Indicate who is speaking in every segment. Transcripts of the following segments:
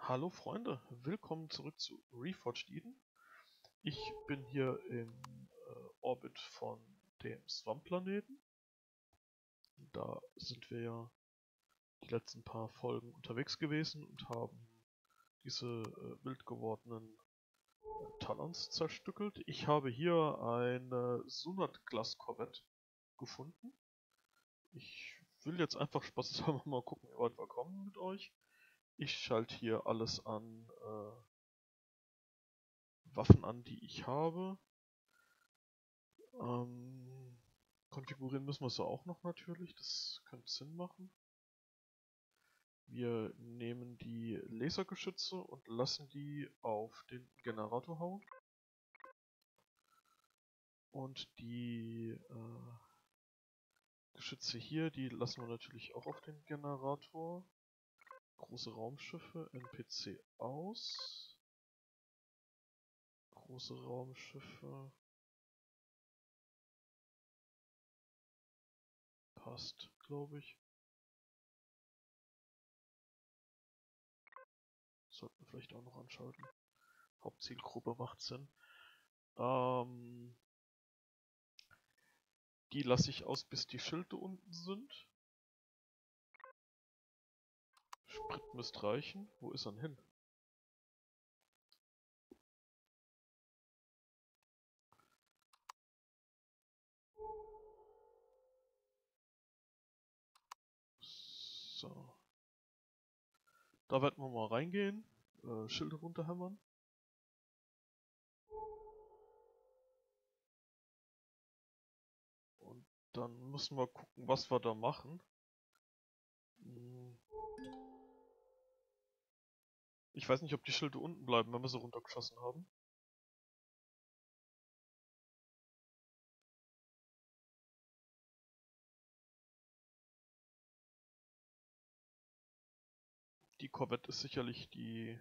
Speaker 1: Hallo Freunde, willkommen zurück zu Reforged Eden. Ich bin hier im Orbit von dem Swamp-Planeten. Da sind wir ja die letzten paar Folgen unterwegs gewesen und haben diese wild gewordenen Talons zerstückelt. Ich habe hier eine Sunat-Class-Korvette gefunden. Ich will jetzt einfach spaßeshalber mal gucken, wie weit wir kommen mit euch. Ich schalte hier alles an Waffen an, die ich habe. Konfigurieren müssen wir es auch noch natürlich, das könnte Sinn machen. Wir nehmen die Lasergeschütze und lassen die auf den Generator hauen. Und die Geschütze hier, die lassen wir natürlich auch auf den Generator. Große Raumschiffe, NPC aus. Große Raumschiffe. Passt, glaube ich. Sollten wir vielleicht auch noch anschalten. Hauptzielgruppe macht Sinn. Die lasse ich aus, bis die Schilde unten sind. Sprit müsste reichen. Wo ist er denn hin? So. Da werden wir mal reingehen. Schilde runterhämmern. Und dann müssen wir gucken, was wir da machen. Ich weiß nicht, ob die Schilde unten bleiben, wenn wir sie runtergeschossen haben. Die Korvette ist sicherlich die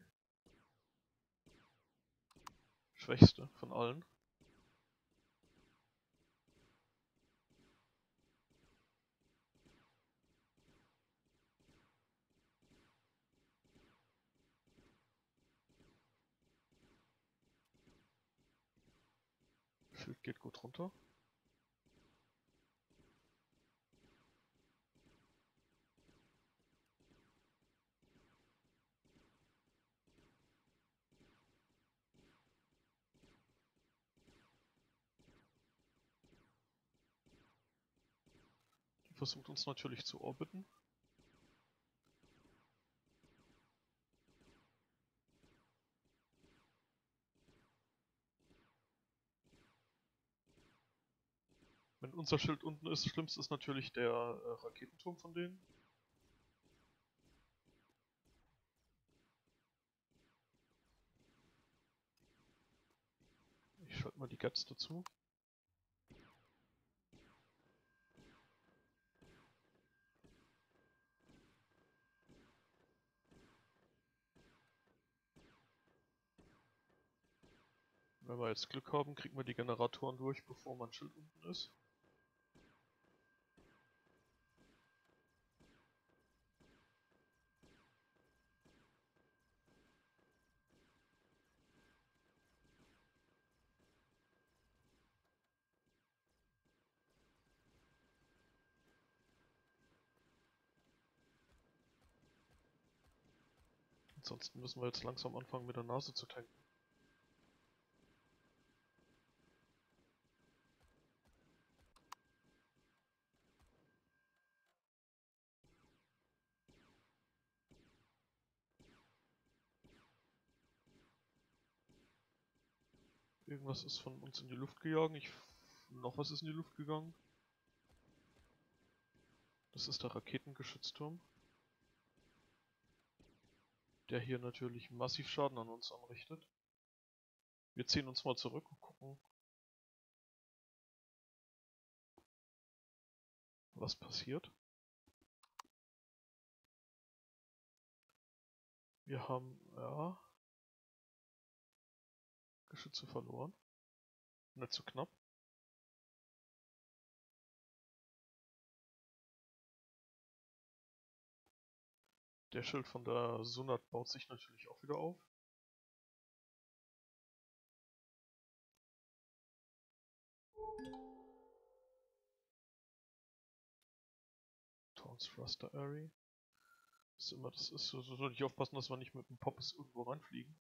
Speaker 1: schwächste von allen. Schild geht gut runter. Die versucht uns natürlich zu orbiten. Wenn unser Schild unten ist, das Schlimmste ist natürlich der Raketenturm von denen. Ich schalte mal die Gats dazu. Wenn wir jetzt Glück haben, kriegen wir die Generatoren durch, bevor mein Schild unten ist. Ansonsten müssen wir jetzt langsam anfangen mit der Nase zu tanken. Irgendwas ist von uns in die Luft gejagen. Noch was ist in die Luft gegangen. Das ist der Raketengeschützturm. Der hier natürlich massiv Schaden an uns anrichtet. Wir ziehen uns mal zurück und gucken, was passiert. Wir haben, ja, Geschütze verloren. Nicht so knapp. Der Schild von der Sunat baut sich natürlich auch wieder auf. Towns Thruster Area. Das ist immer, das ist so, sollte ich aufpassen, dass wir nicht mit dem Poppes irgendwo reinfliegen.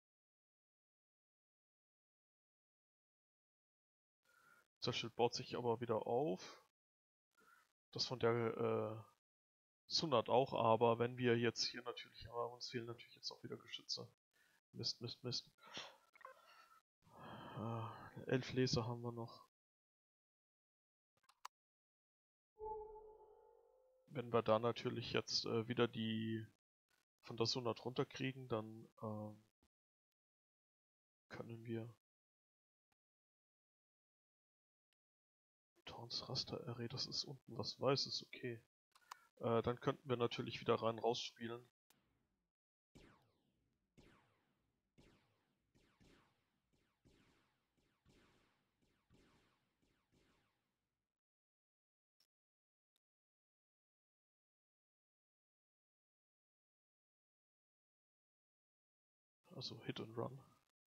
Speaker 1: Das Schild baut sich aber wieder auf. Das von der Sunat auch, aber wenn wir jetzt hier natürlich, aber uns fehlen natürlich jetzt auch wieder Geschütze. Mist, Mist, Mist. 11 Laser haben wir noch. Wenn wir da natürlich jetzt wieder die von der Sunat runterkriegen, dann können wir Towns Thruster Array, das ist unten was Weißes, okay. Dann könnten wir natürlich wieder rein raus spielen. Also Hit and Run.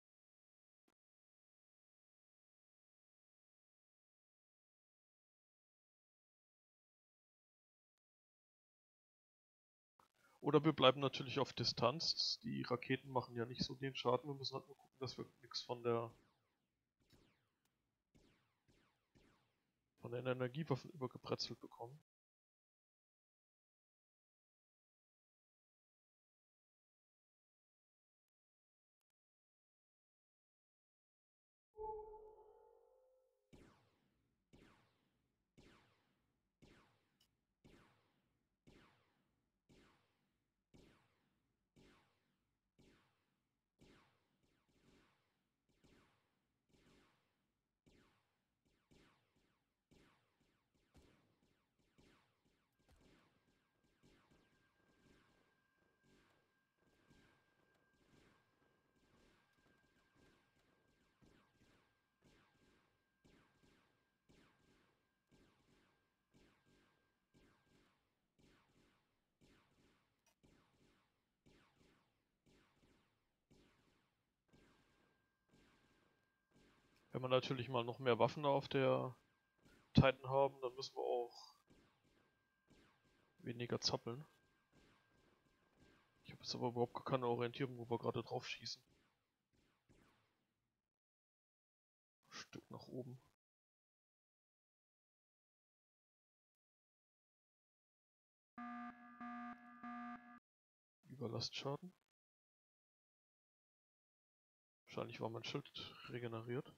Speaker 1: Oder wir bleiben natürlich auf Distanz. Die Raketen machen ja nicht so den Schaden. Wir müssen halt nur gucken, dass wir nichts von den Energiewaffen übergebrezelt bekommen. Wenn wir natürlich mal noch mehr Waffen auf der Titan haben, dann müssen wir auch weniger zappeln. Ich habe jetzt aber überhaupt gar keine Orientierung, wo wir gerade drauf schießen. Stück nach oben. Überlastschaden. Wahrscheinlich war mein Schild regeneriert.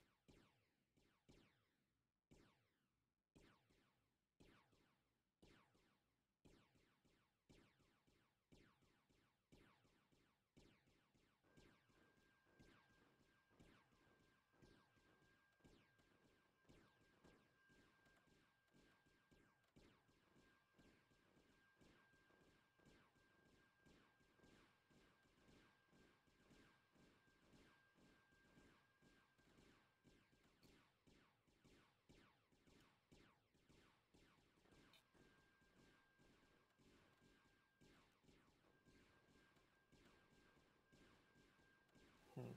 Speaker 1: Hm.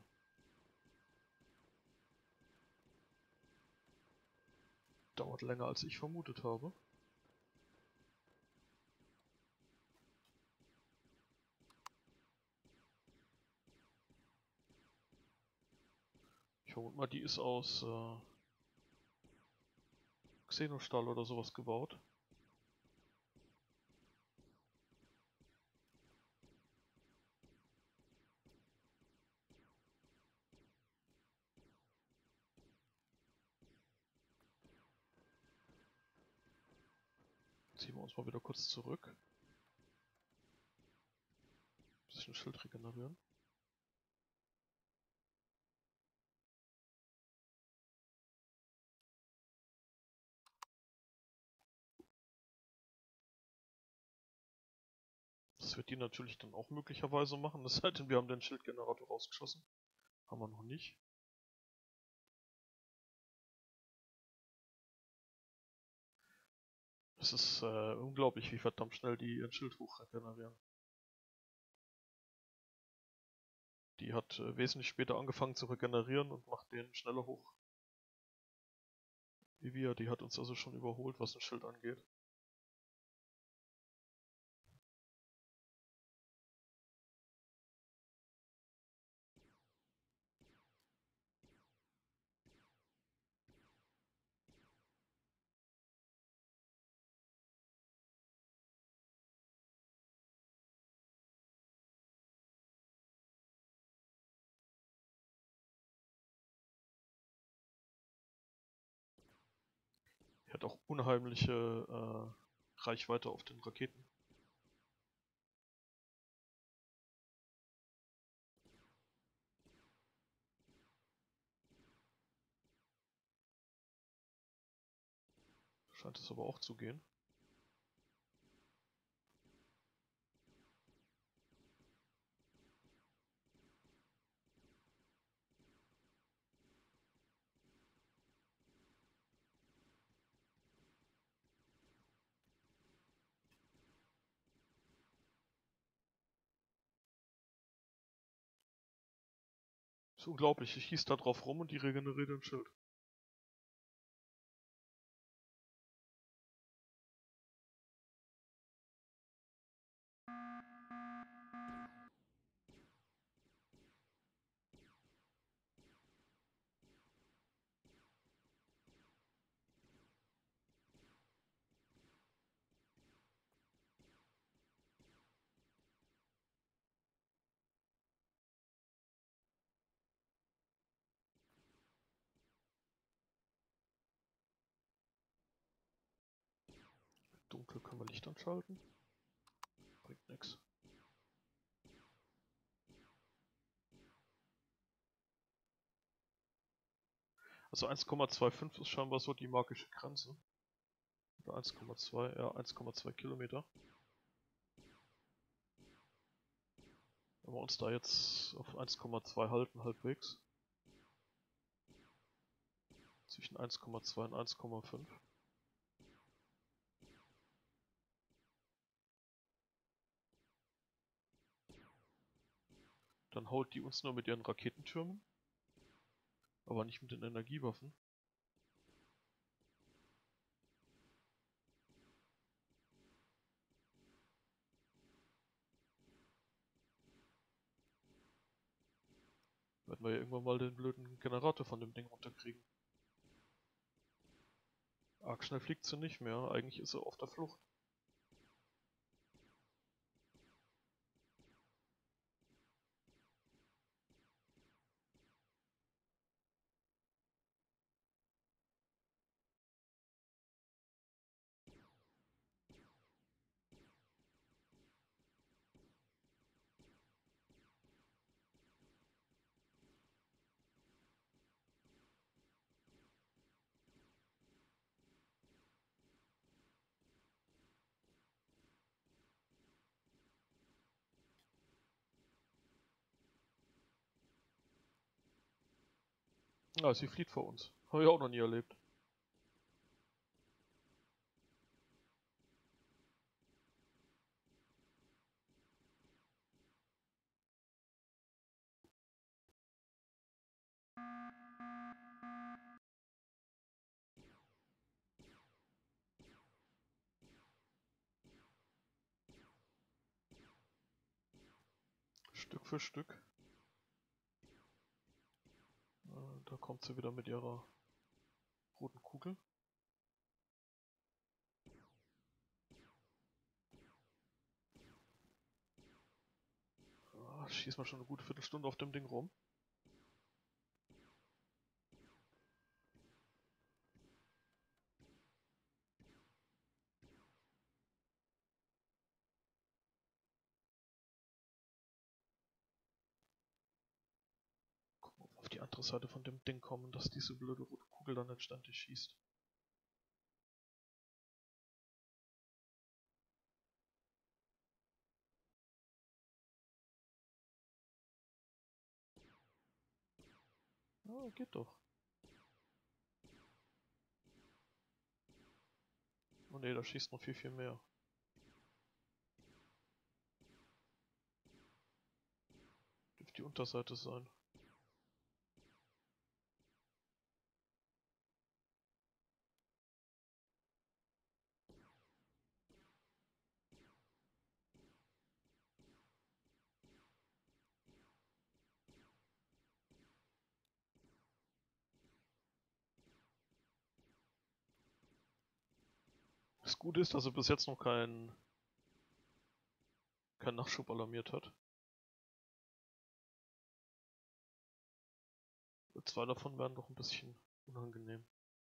Speaker 1: Dauert länger als ich vermutet habe. Ich vermute mal, die ist aus Xenostahl oder sowas gebaut. Ziehen wir uns mal wieder kurz zurück. Bisschen Schild regenerieren. Das wird die natürlich dann auch möglicherweise machen, es sei denn, wir haben den Schildgenerator rausgeschossen. Haben wir noch nicht. Es ist unglaublich, wie verdammt schnell die ihren Schild hoch regenerieren. die hat wesentlich später angefangen zu regenerieren und macht den schneller hoch. Wie wir, die hat uns also schon überholt, was ein Schild angeht. Die hat auch unheimliche Reichweite auf den Raketen. Scheint es aber auch zu gehen. Ist unglaublich, ich schieß da drauf rum und die regeneriert ein Schild. Dunkel können wir Licht anschalten. Bringt nix. Also 1,25 ist scheinbar so die magische Grenze. Oder 1,2, ja, 1,2 Kilometer. Wenn wir uns da jetzt auf 1,2 halten, halbwegs. Zwischen 1,2 und 1,5. Dann haut die uns nur mit ihren Raketentürmen. Aber nicht mit den Energiewaffen. Werden wir ja irgendwann mal den blöden Generator von dem Ding runterkriegen. Arg schnell fliegt sie nicht mehr, eigentlich ist sie auf der Flucht. Ah, sie flieht vor uns. Habe ich auch noch nie erlebt. Stück für Stück. Da kommt sie wieder mit ihrer roten Kugel. Schießt mal schon eine gute Viertelstunde auf dem Ding rum. Gucken, ob wir auf die andere Seite von dem Ding kommen, dass diese blöde rote Kugel dann nicht ständig schießt. Ah, geht doch. Oh ne, da schießt noch viel mehr. die Unterseite sein. Das Gute ist, dass er bis jetzt noch keinen Nachschub alarmiert hat. Zwei davon werden doch ein bisschen unangenehm.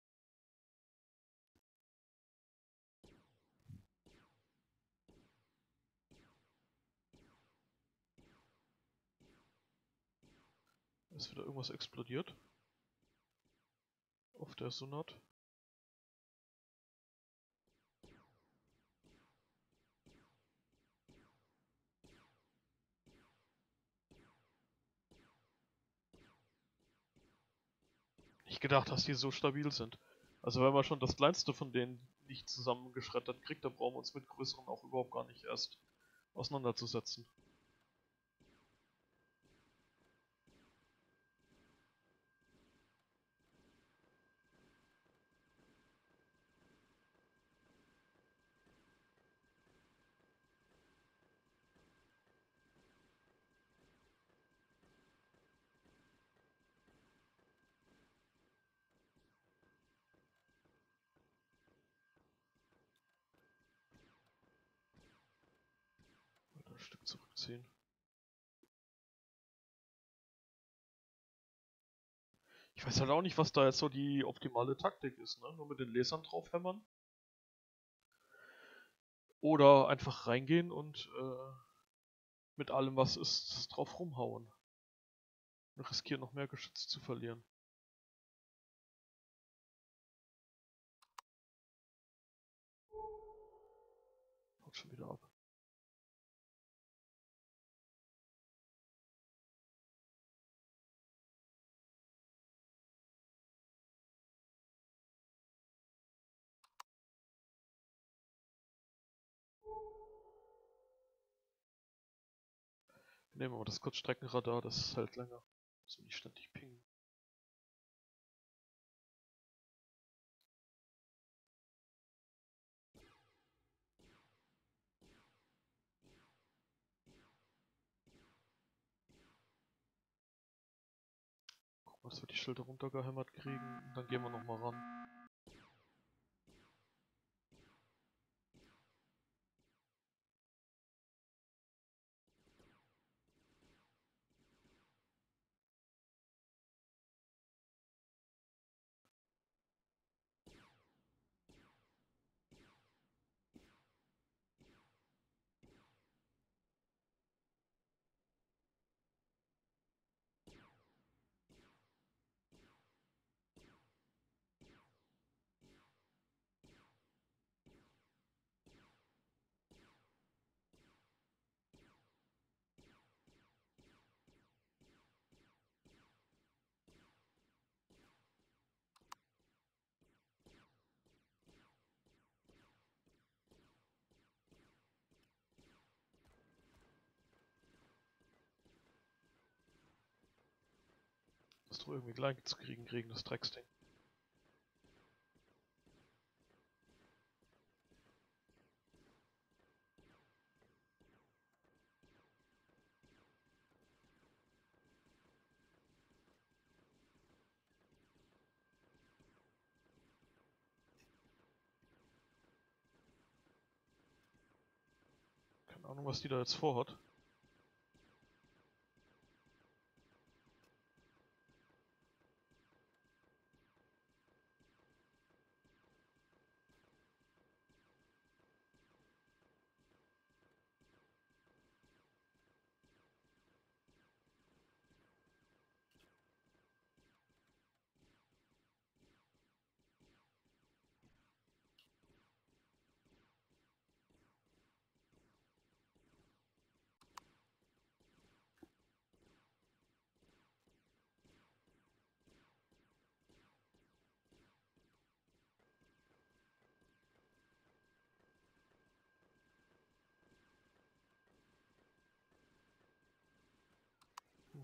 Speaker 1: Ist wieder irgendwas explodiert. Auf der Sonat. Nicht gedacht, dass die so stabil sind. Also wenn man schon das kleinste von denen nicht zusammengeschreddert kriegt, dann brauchen wir uns mit größeren auch überhaupt gar nicht erst auseinanderzusetzen. Weiter ein Stück zurückziehen. Ich weiß halt auch nicht, was da jetzt so die optimale Taktik ist, ne? Nur mit den Lasern draufhämmern. Oder einfach reingehen und mit allem, was ist, drauf rumhauen. Und riskieren noch mehr Geschütz zu verlieren. Haut schon wieder ab. Nehmen wir mal das Kurzstreckenradar, das hält länger. Muss man nicht ständig pingen. Gucken, dass wir die Schilder runtergehämmert kriegen. Und dann gehen wir nochmal ran. Das doch irgendwie klein zu kriegen, das Drecksding. Keine Ahnung, was die da jetzt vorhat.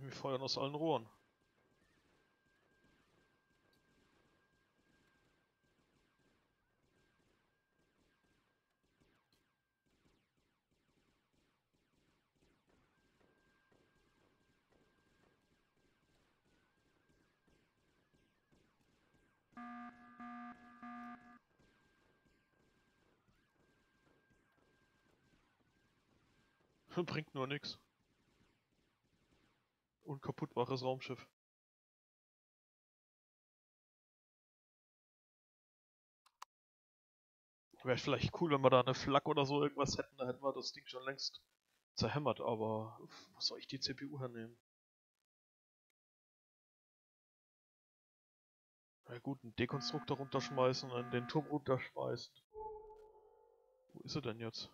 Speaker 1: Wir feuern aus allen Rohren. Bringt nur nix. Unkaputtbares Raumschiff. Wäre vielleicht cool, wenn wir da eine Flak oder so irgendwas hätten, da hätten wir das Ding schon längst zerhämmert, aber wo soll ich die CPU hernehmen? Na gut, einen Dekonstruktor runterschmeißen, und den Turm runterschmeißen. Wo ist er denn jetzt?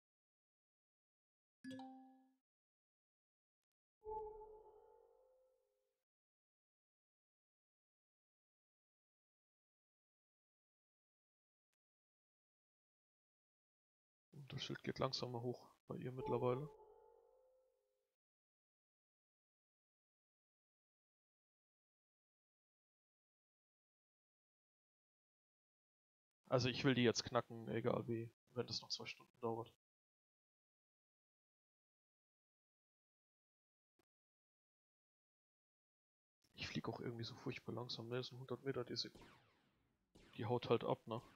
Speaker 1: Und das Schild geht langsamer hoch bei ihr mittlerweile. Also ich will die jetzt knacken, egal wie, wenn das noch 2 Stunden dauert. Ich fliege auch irgendwie so furchtbar langsam, ne? Das sind 100 Meter die Sekunde. Die haut halt ab, ne?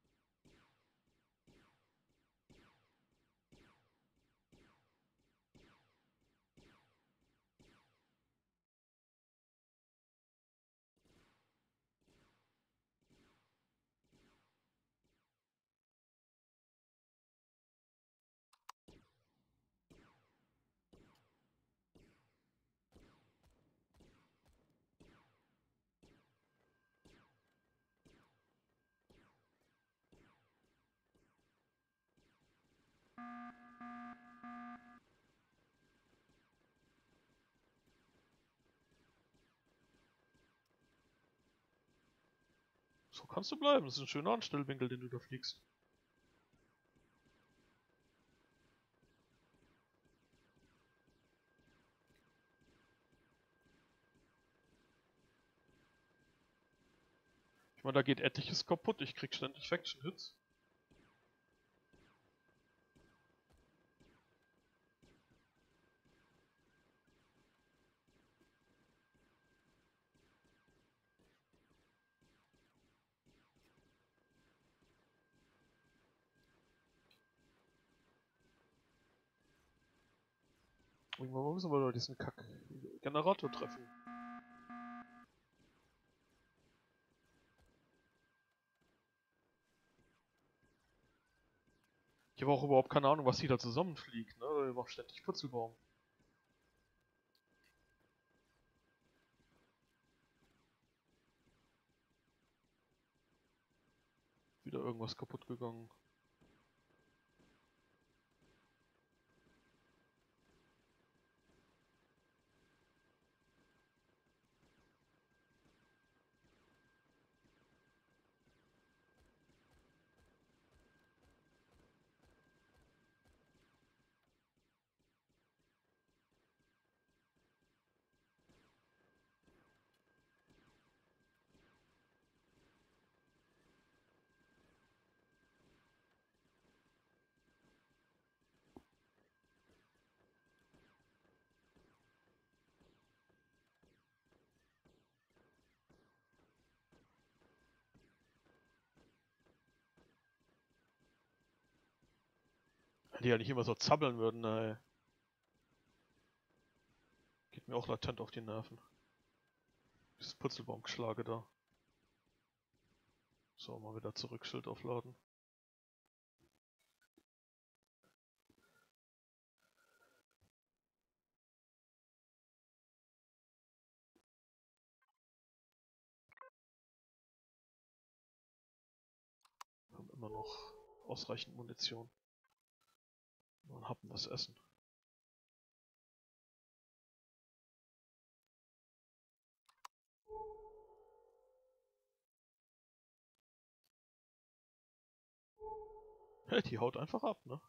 Speaker 1: So kannst du bleiben, das ist ein schöner Anstellwinkel, den du da fliegst. Ich meine, da geht etliches kaputt, ich krieg ständig Faction-Hits. Irgendwann müssen wir doch diesen Kack-Generator treffen. Ich habe auch überhaupt keine Ahnung, was die da zusammenfliegt, ne? Wir machen ständig Purzelbaum. Wieder irgendwas kaputt gegangen. Die ja nicht immer so zappeln würden, ey. Geht mir auch latent auf die Nerven. Dieses Purzelbaumgeschlage da. So, mal wieder zurück, Schild aufladen. Wir haben immer noch ausreichend Munition. Nur ein Happen was essen. Hey, die haut einfach ab, ne?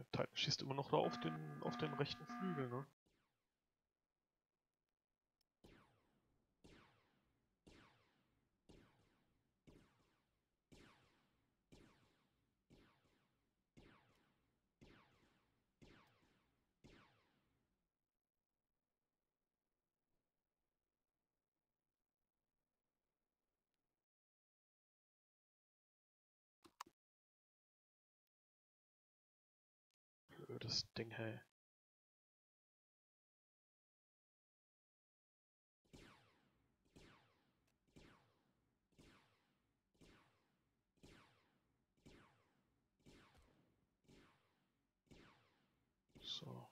Speaker 1: Titan schießt immer noch da auf den rechten Flügel, ne? Blödes Ding, hey. So.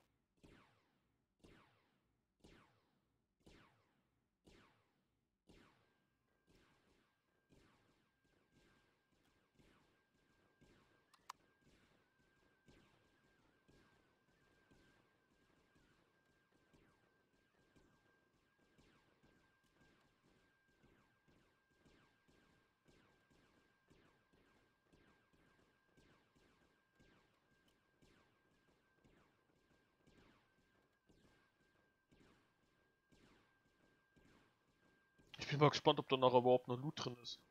Speaker 1: Ich bin mal gespannt, ob da nachher überhaupt noch Loot drin ist.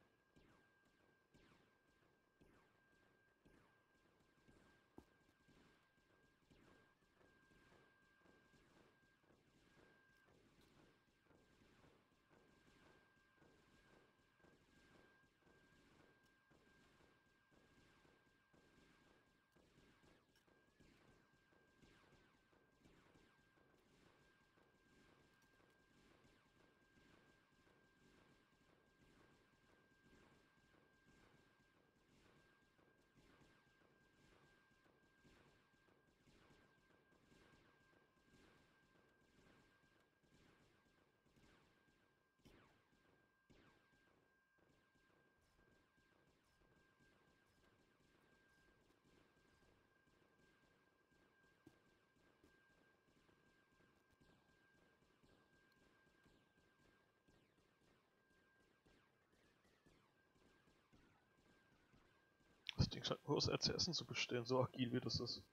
Speaker 1: Das Ding scheint nur aus RCSen zu bestehen, so agil wie das ist.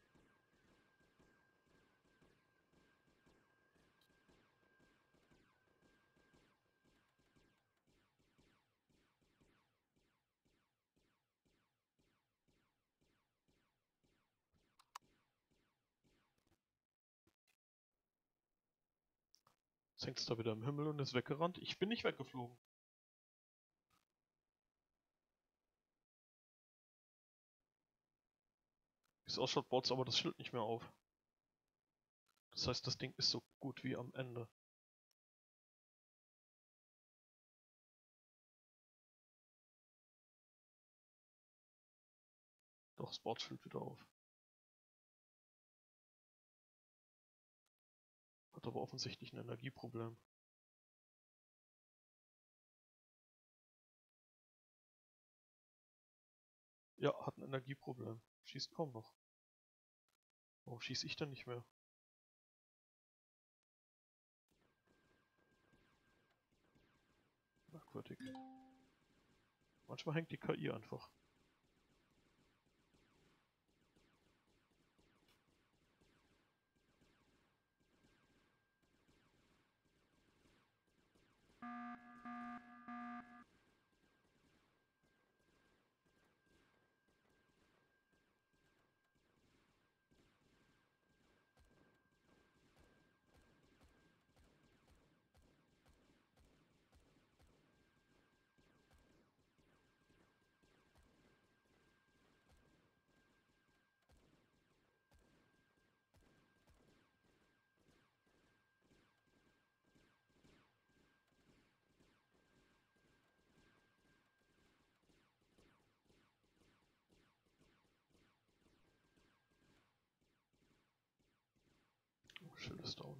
Speaker 1: Jetzt hängt es da wieder im Himmel und ist weggerannt. Ich bin nicht weggeflogen. Wie es ausschaut, baut es aber das Schild nicht mehr auf. Das heißt, das Ding ist so gut wie am Ende. Doch, es baut das Schild wieder auf. Hat aber offensichtlich ein Energieproblem. Ja, hat ein Energieproblem. Schießt kaum noch. Warum schieße ich denn nicht mehr? Merkwürdig. Manchmal hängt die KI einfach. Oh, Schild ist down.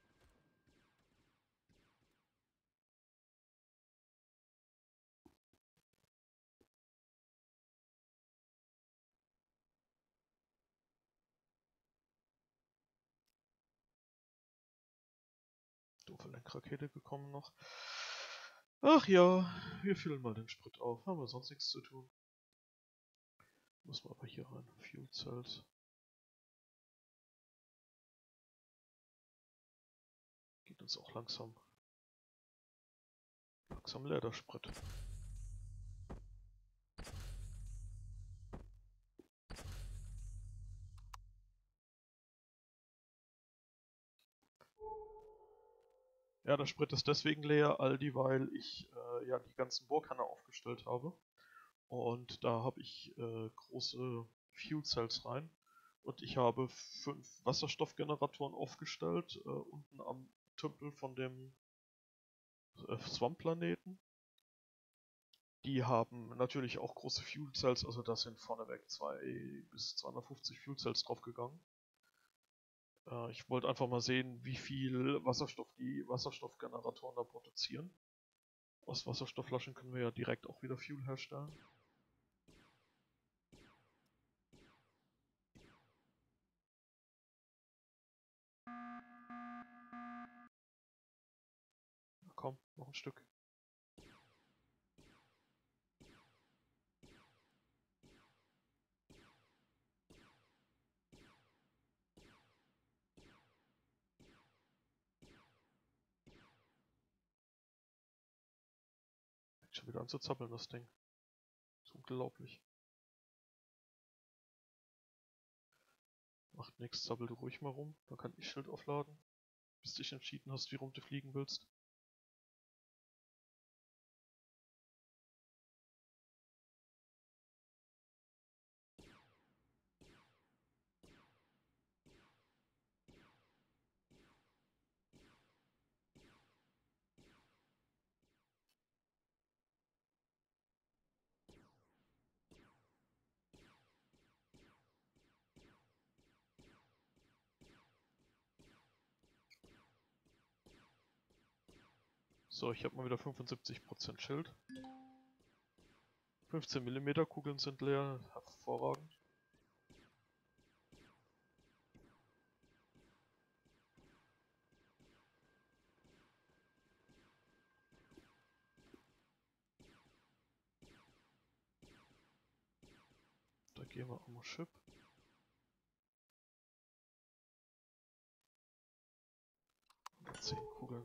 Speaker 1: Doofe Lenkrakete gekommen noch. Ach ja, wir füllen mal den Sprit auf. Haben wir sonst nichts zu tun. Muss man aber hier rein. Fuel Cells. ist auch langsam leer, der Sprit. Ja, der Sprit ist deswegen leer, weil ich ja die ganzen Bohrkanne aufgestellt habe. Und da habe ich große Fuel Cells rein. Und ich habe 5 Wasserstoffgeneratoren aufgestellt, unten am Tümpel von dem Swamp-Planeten. Die haben natürlich auch große Fuel Cells, also da sind vorneweg 2 bis 250 Fuel Cells draufgegangen. Ich wollte einfach mal sehen, wie viel Wasserstoff die Wasserstoffgeneratoren da produzieren. Aus Wasserstoffflaschen können wir ja direkt auch wieder Fuel herstellen. Na komm, noch ein Stück. Fängt schon wieder an zu zappeln, das Ding. Das ist unglaublich. Macht nichts, zappel du ruhig mal rum. Dann kann ich Schild aufladen, bis du dich entschieden hast, wie rum du fliegen willst. So, ich habe mal wieder 75% Schild. 15 mm Kugeln sind leer, hervorragend. Da gehen wir auch mal Ship. Und 10 Kugeln.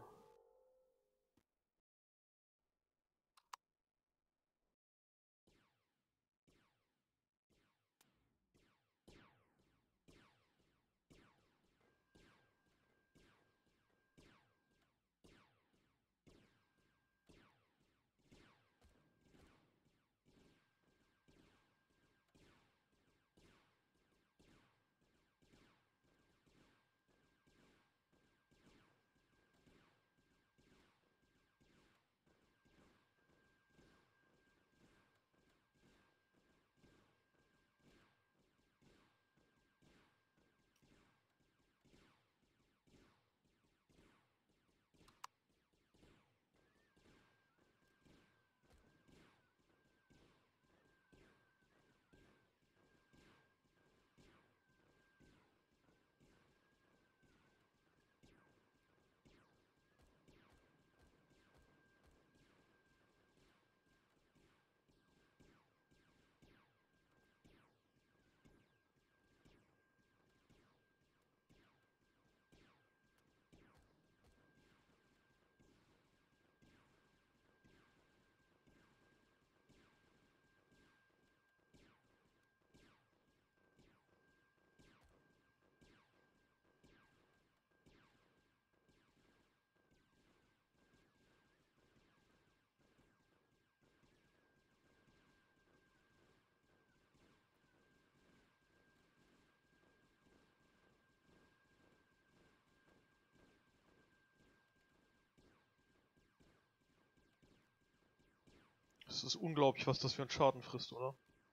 Speaker 1: Es ist unglaublich, was das für einen Schaden frisst, oder?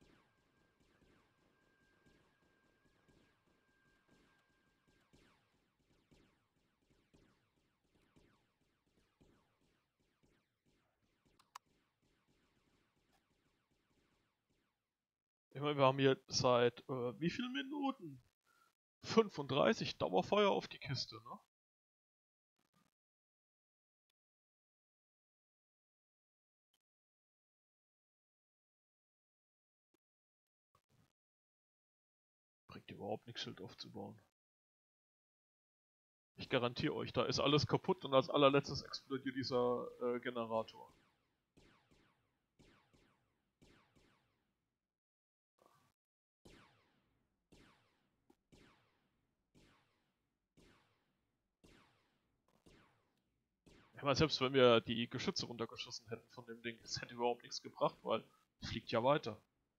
Speaker 1: Ich meine, wir haben hier seit wie vielen Minuten? 35 Dauerfeuer auf die Kiste, ne? Bringt überhaupt nichts, Schild aufzubauen. Ich garantiere euch, da ist alles kaputt und als allerletztes explodiert dieser Generator. Ich meine, selbst wenn wir die Geschütze runtergeschossen hätten von dem Ding, es hätte überhaupt nichts gebracht, weil es fliegt ja weiter.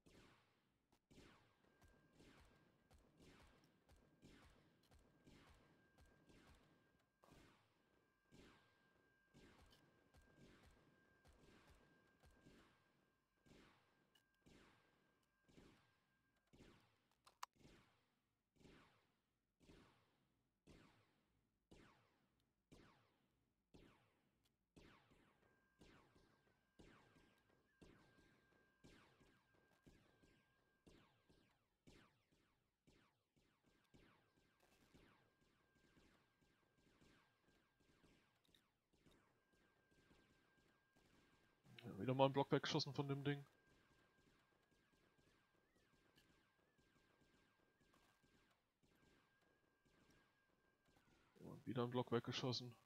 Speaker 1: Ja, wieder mal einen Block weggeschossen von dem Ding. Und wieder einen Block weggeschossen.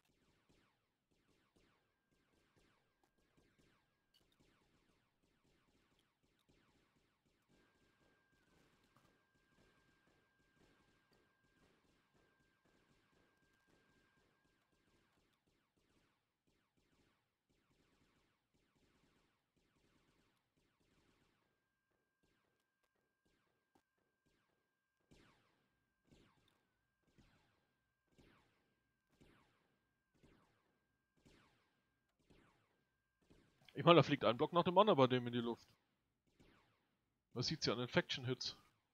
Speaker 1: Ich meine, da fliegt ein Block nach dem anderen bei dem in die Luft. Man sieht's ja an Infection-Hits.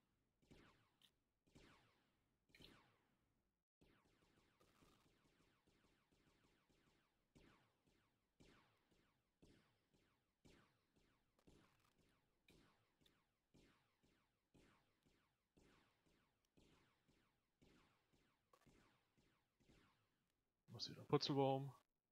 Speaker 1: Was wieder ein Purzelbaum.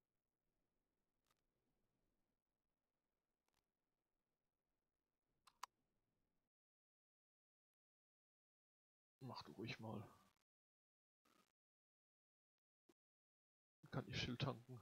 Speaker 1: Mach du ruhig mal. Kann ich Schild tanken.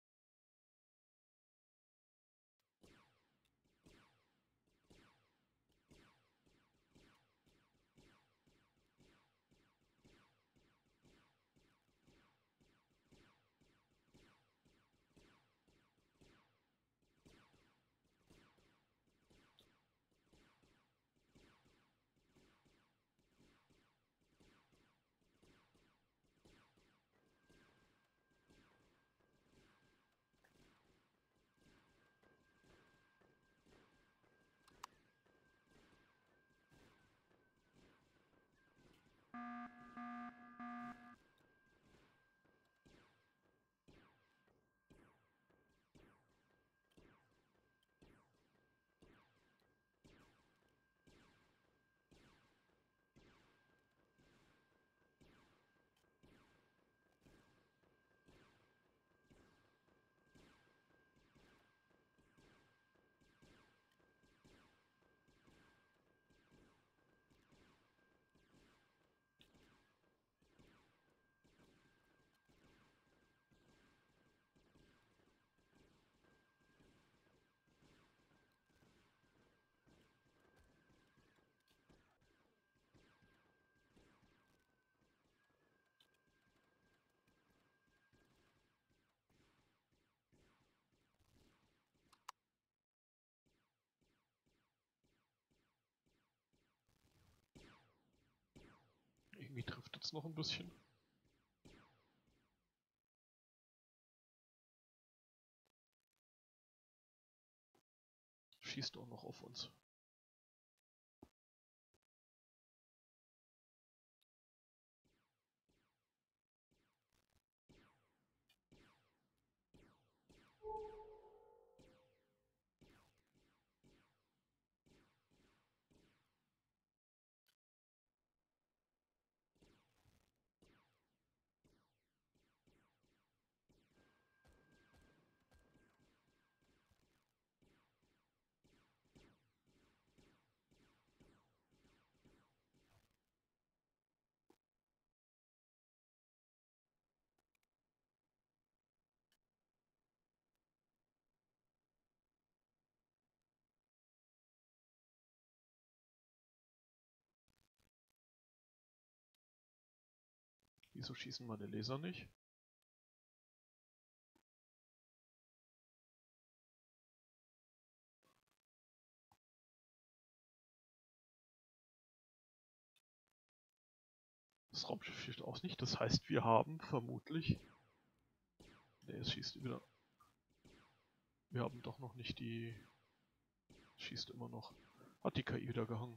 Speaker 1: Irgendwie trifft es noch ein bisschen. Schießt auch noch auf uns. Wieso schießen meine Laser nicht? Das Raumschiff schießt auch nicht. Das heißt, wir haben vermutlich... Ne, es schießt wieder... Wir haben doch noch nicht die... Schießt immer noch. Hat die KI wieder gehangen.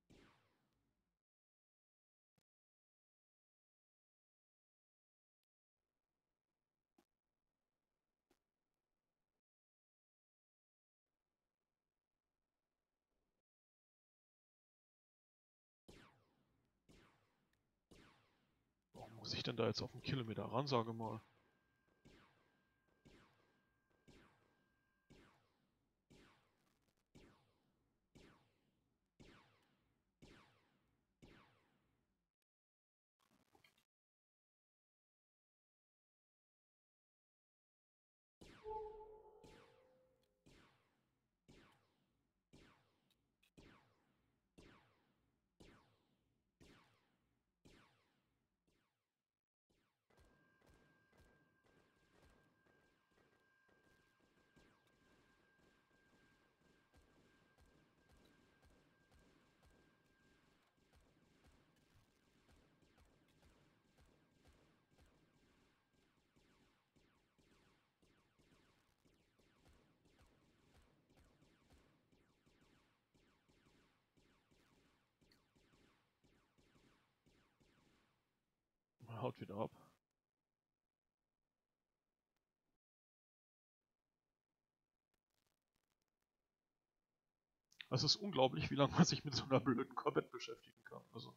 Speaker 1: Warum muss ich denn da jetzt auf einen Kilometer ran, sage mal? Haut wieder ab. Es ist unglaublich, wie lange man sich mit so einer blöden Corvette beschäftigen kann. Also,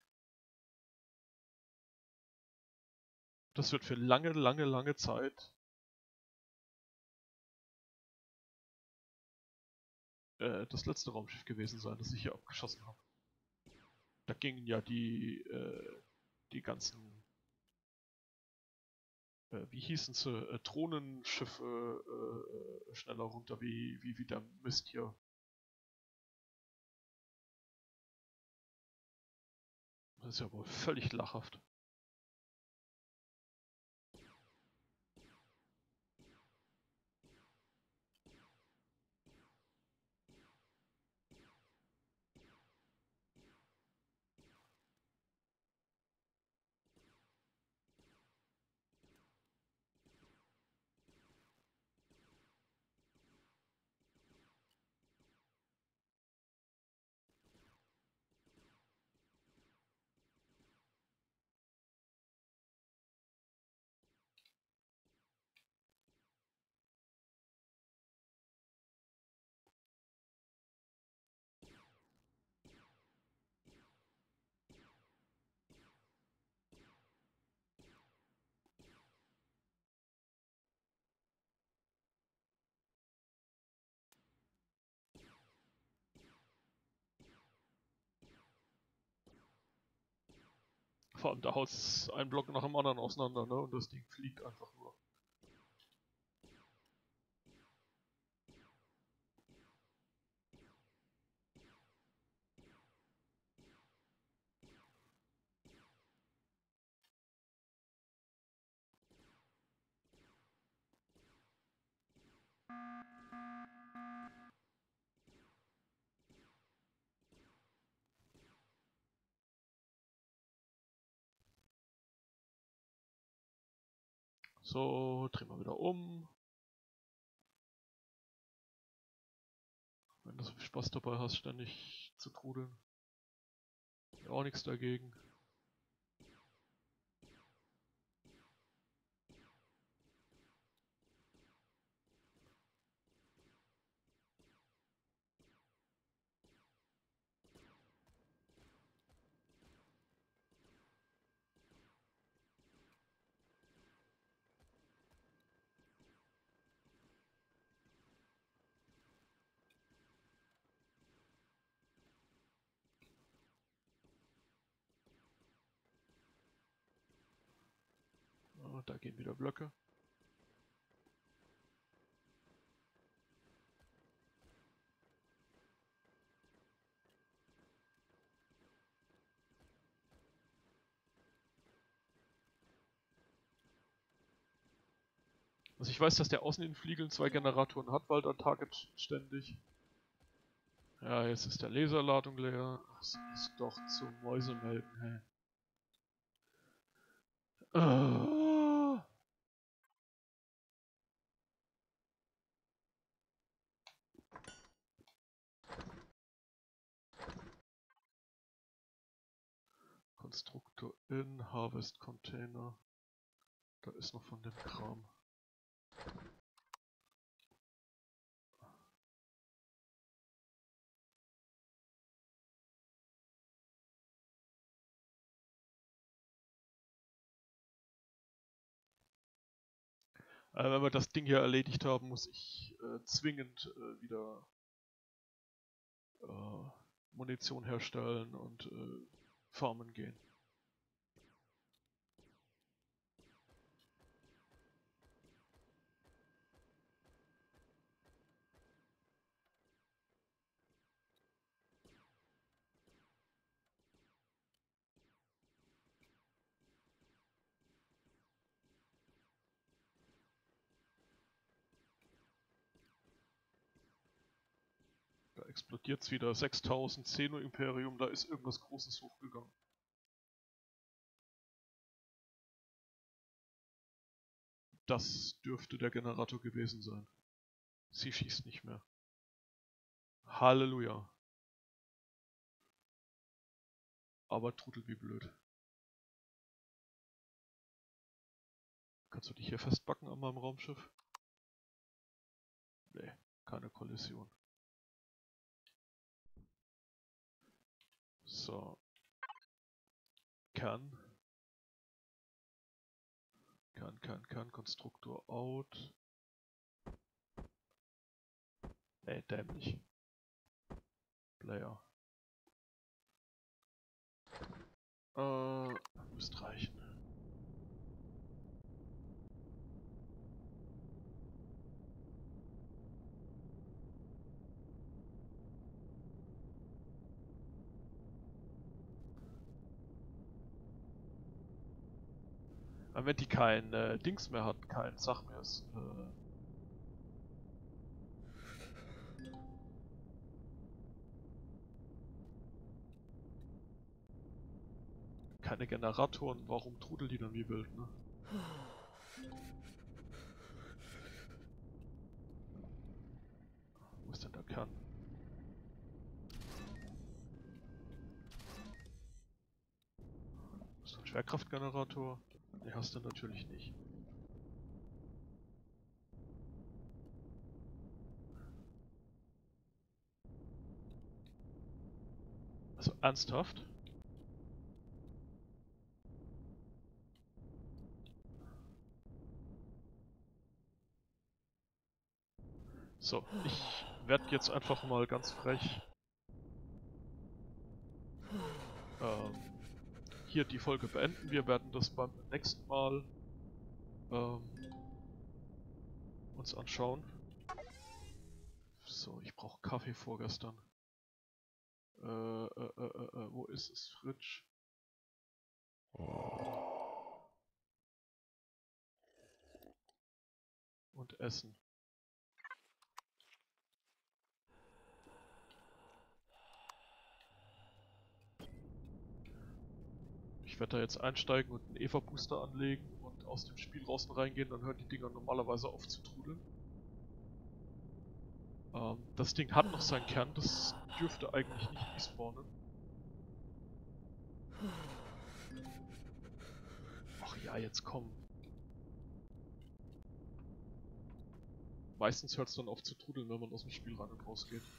Speaker 1: das wird für lange, lange, lange Zeit das letzte Raumschiff gewesen sein, das ich hier abgeschossen habe. Da gingen ja die ganzen, wie hießen sie, Drohnenschiffe schneller runter wie der Mist hier. Das ist ja wohl völlig lachhaft. Vor allem da haut ein Block nach dem anderen auseinander, ne? Und das Ding fliegt einfach nur. So, drehen wir wieder um. Wenn du so viel Spaß dabei hast, ständig zu trudeln. Ja, auch nichts dagegen. Ja, da gehen wieder Blöcke. Also ich weiß, dass der außen in den Flügeln 2 Generatoren hat, weil da Target ständig. Ja, jetzt ist der Laserladung leer. Das ist doch zum Mäusemelken, hey. Konstruktor in, Harvest Container. Da ist noch von dem Kram. Wenn wir das Ding hier erledigt haben, muss ich zwingend wieder Munition herstellen und farmen gehen. Da explodiert es wieder. 6000 Xeno-Imperium, da ist irgendwas Großes hochgegangen. Das dürfte der Generator gewesen sein. Sie schießt nicht mehr. Halleluja. Aber Trudel wie blöd. Kannst du dich hier festbacken an meinem Raumschiff? Nee, keine Kollision. So. Kern, Konstruktor out. Ey, dämlich. Player. Müsste reichen. Aber wenn die kein Dings mehr hat, kein Sach mehr ist, keine Generatoren, warum trudelt die dann wie wild, ne? Wo ist denn der Kern? Ist ein Schwerkraftgenerator? Den hast du natürlich nicht. Also ernsthaft? So, ich werde jetzt einfach mal ganz frech hier die Folge beenden. Wir werden das beim nächsten Mal uns anschauen. So, ich brauche Kaffee vorgestern. Wo ist es? Fritsch. Und Essen. Ich werde da jetzt einsteigen und einen Eva-Booster anlegen und aus dem Spiel raus und reingehen, dann hören die Dinger normalerweise auf zu trudeln. Das Ding hat noch seinen Kern, das dürfte eigentlich nicht respawnen. Ach ja, jetzt komm. Meistens hört es dann auf zu trudeln, wenn man aus dem Spiel rein und raus geht.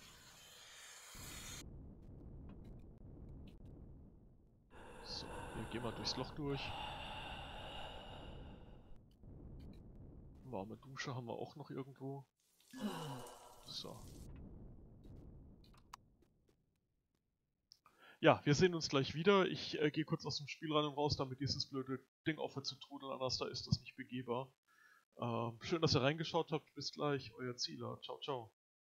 Speaker 1: So, wir gehen mal durchs Loch durch. Warme Dusche haben wir auch noch irgendwo. So. Ja, wir sehen uns gleich wieder. Ich gehe kurz aus dem Spiel rein und raus, damit dieses blöde Ding aufhört zu trudeln, anders da ist das nicht begehbar. Schön, dass ihr reingeschaut habt. Bis gleich, euer Zieler. Ciao, ciao.